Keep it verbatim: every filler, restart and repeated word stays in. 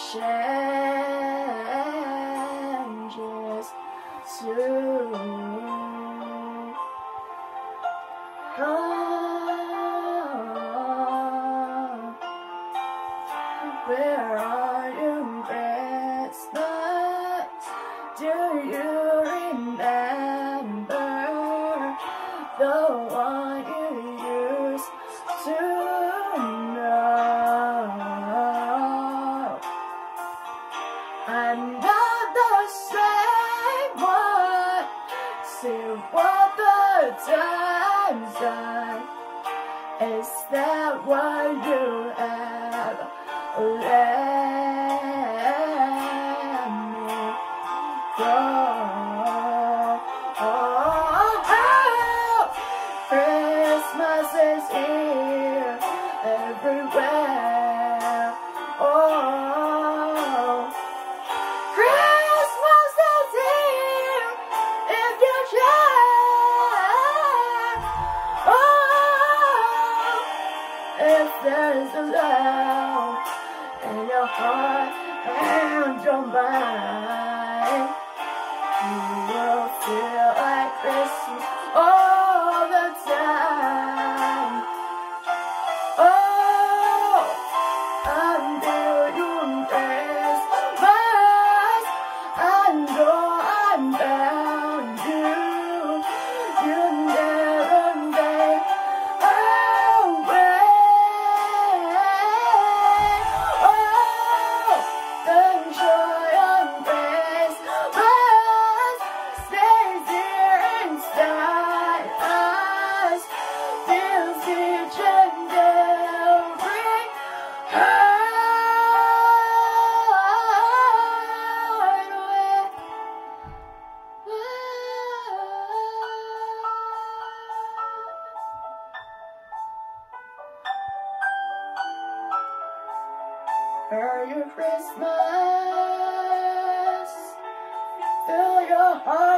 changes soon. Oh, where are you, Christmas? Do you remember the one you used to know? I'm not the same one. See what the time's done. Is that what you have let me go? Christmas is here everywhere. Oh, Christmas is here if you share. Oh, if there's a love in your heart and your mind, you will feel like Christmas all the time. Oh, until you Christmas, I know I'm bound you. You never make away. Oh, the joy of Christmas stays here inside us, fills each and every heart with love. Merry Christmas, fill your heart.